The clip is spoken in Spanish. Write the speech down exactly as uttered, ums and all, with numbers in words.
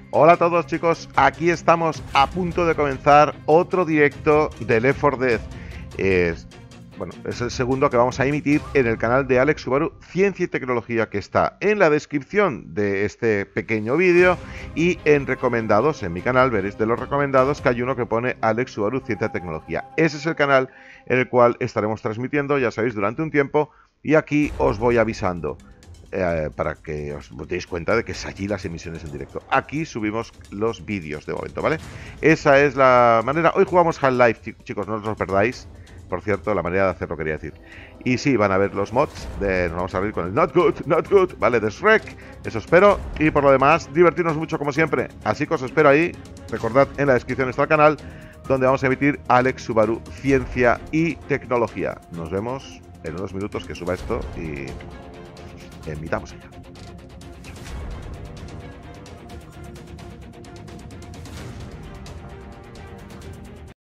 Hola a todos chicos, aquí estamos a punto de comenzar otro directo de Left four Dead. Es, bueno, es el segundo que vamos a emitir en el canal de Alex Subaru Ciencia y Tecnología, que está en la descripción de este pequeño vídeo y en recomendados, en mi canal veréis de los recomendados que hay uno que pone Alex Subaru Ciencia y Tecnología. Ese es el canal en el cual estaremos transmitiendo, ya sabéis, durante un tiempo, y aquí os voy avisando. Eh, para que os deis cuenta de que es allí las emisiones en directo. Aquí subimos los vídeos de momento, ¿vale? Esa es la manera. Hoy jugamos Half-Life, chicos, no os lo perdáis. Por cierto, la manera de hacerlo quería decir. Y sí, van a ver los mods. De, nos vamos a abrir con el Not Good, Not Good, ¿vale? De Shrek. Eso espero. Y por lo demás, divertirnos mucho como siempre. Así que os espero ahí. Recordad, en la descripción está el canal, donde vamos a emitir Alex Subaru Ciencia y Tecnología. Nos vemos en unos minutos que suba esto y... emitamos allá.